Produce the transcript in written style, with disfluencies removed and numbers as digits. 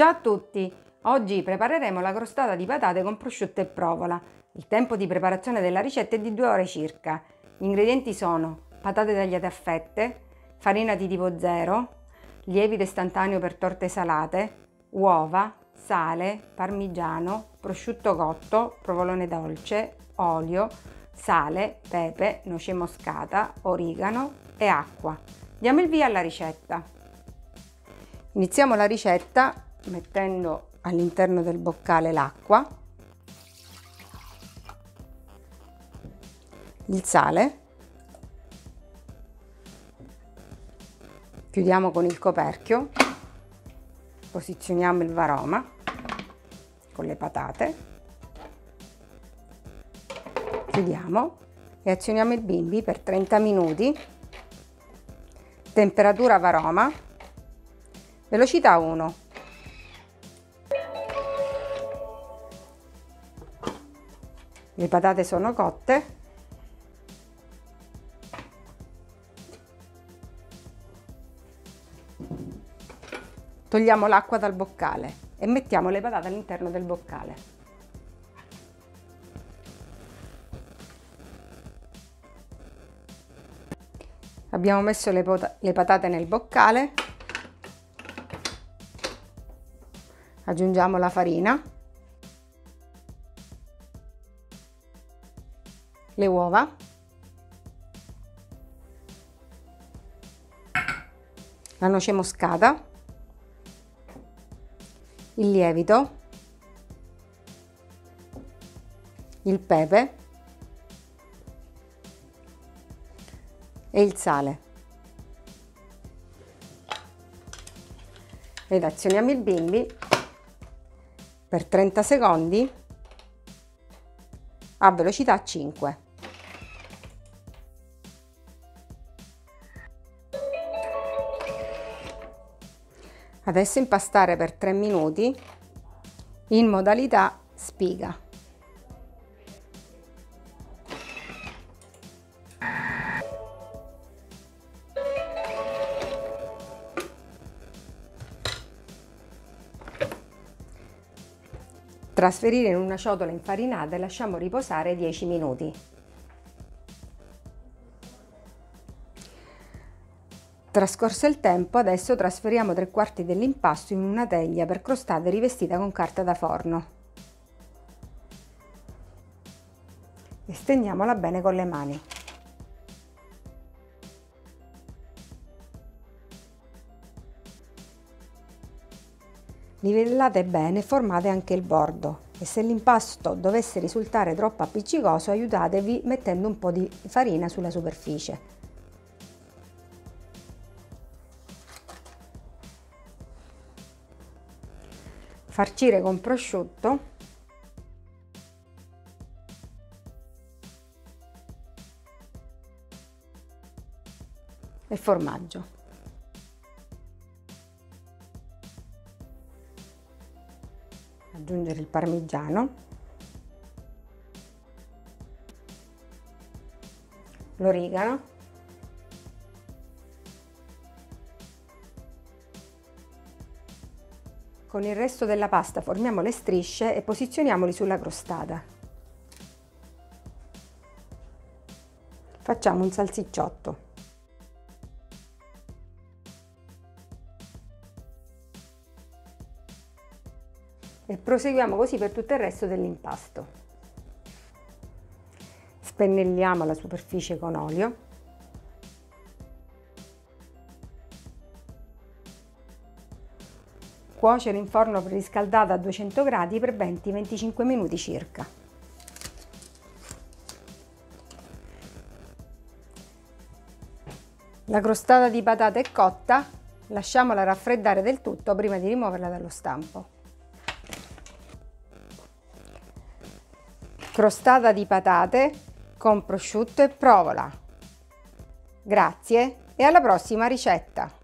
Ciao a tutti! Oggi prepareremo la crostata di patate con prosciutto e provola. Il tempo di preparazione della ricetta è di 2 ore circa. Gli ingredienti sono patate tagliate a fette, farina di tipo 0, lievito istantaneo per torte salate, uova, sale, parmigiano, prosciutto cotto, provolone dolce, olio, sale, pepe, noce moscata, origano e acqua. Diamo il via alla ricetta. Iniziamo la ricetta mettendo all'interno del boccale l'acqua, il sale, chiudiamo con il coperchio, posizioniamo il varoma con le patate, chiudiamo e azioniamo il bimbi per 30 minuti, temperatura varoma, velocità 1. Le patate sono cotte. Togliamo l'acqua dal boccale e mettiamo le patate all'interno del boccale. Abbiamo messo le patate nel boccale. Aggiungiamo la farina, le uova, la noce moscata, il lievito, il pepe e il sale. Ed azioniamo il bimbi per 30 secondi a velocità 5. Adesso impastare per 3 minuti in modalità spiga. Trasferire in una ciotola infarinata e lasciamo riposare 10 minuti. Trascorso il tempo, adesso trasferiamo 3/4 dell'impasto in una teglia per crostate rivestita con carta da forno. E stendiamola bene con le mani. Livellate bene e formate anche il bordo e se l'impasto dovesse risultare troppo appiccicoso aiutatevi mettendo un po' di farina sulla superficie. Farcire con prosciutto e formaggio. Aggiungere il parmigiano, l'origano, con il resto della pasta formiamo le strisce e posizioniamoli sulla crostata. Facciamo un salsicciotto. E proseguiamo così per tutto il resto dell'impasto. Spennelliamo la superficie con olio. Cuocere in forno preriscaldato a 200 gradi per 20-25 minuti circa. La crostata di patate è cotta, lasciamola raffreddare del tutto prima di rimuoverla dallo stampo. Crostata di patate con prosciutto e provola. Grazie e alla prossima ricetta!